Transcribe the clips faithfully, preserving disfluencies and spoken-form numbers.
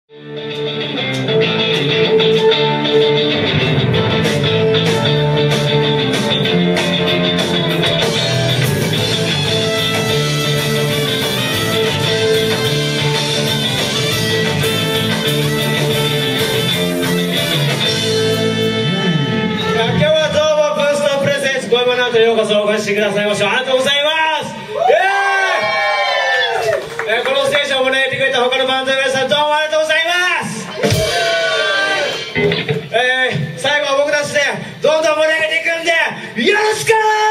ようこそお越しくださいましてありがとうございます。えー、このステージを盛り上げてくれた他のバンドの皆さんどうもありがとうございます。えー、最後は僕たちでどんどん盛り上げていくんでよろしく。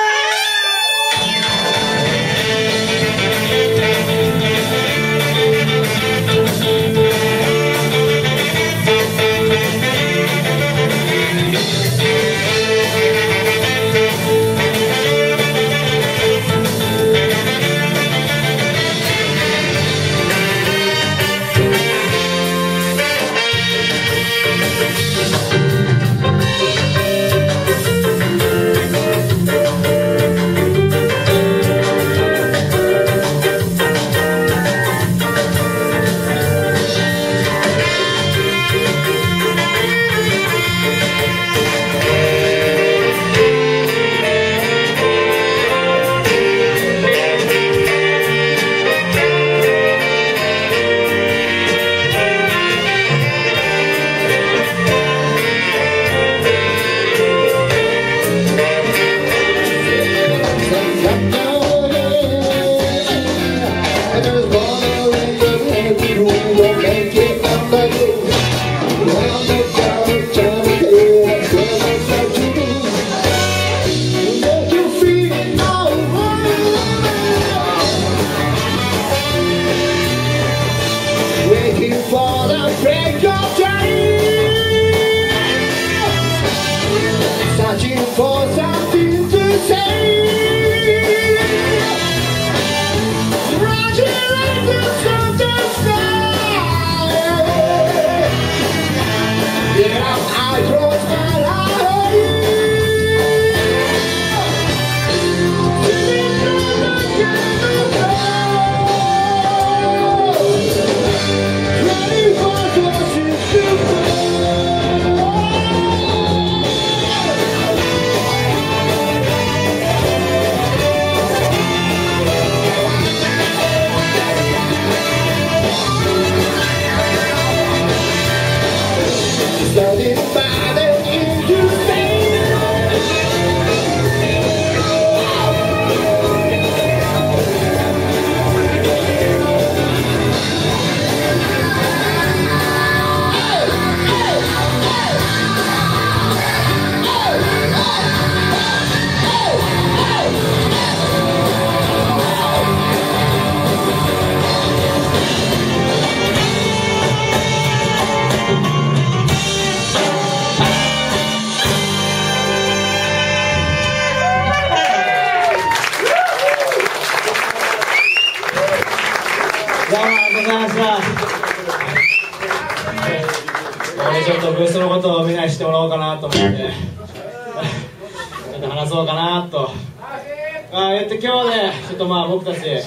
ちょっとブースのことをみんなに知ってもらおうかなと思ってちょっと話そうかなと。あえっと今日ねちょっとまあ僕たちち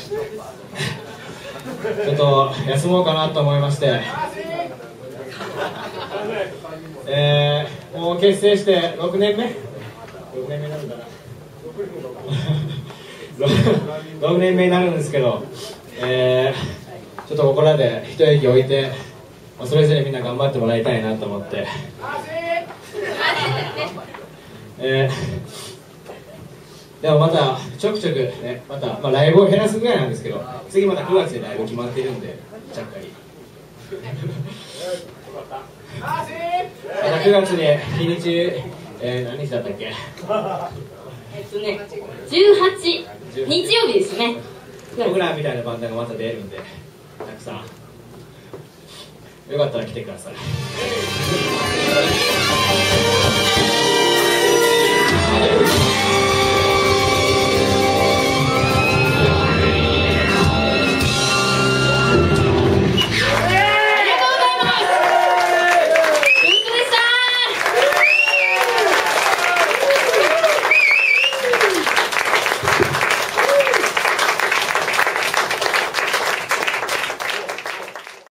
ょっと休もうかなと思いまして、えー、もう結成してろくねんめろくねんめになるんだなろくねんめになるんですけど、えー、ちょっとここらで一息置いてそれぞれみんな頑張ってもらいたいなと思って、えー、でもまたちょくちょくねまた、まあ、ライブを減らすぐらいなんですけど次またくがつでライブ決まってるんでちゃっかりまたくがつで日にち、えー、何日だったっけえっとねじゅうはちにち曜日ですね。 僕らみたいなバンドがまた出るんでたくさんよかったら来てください。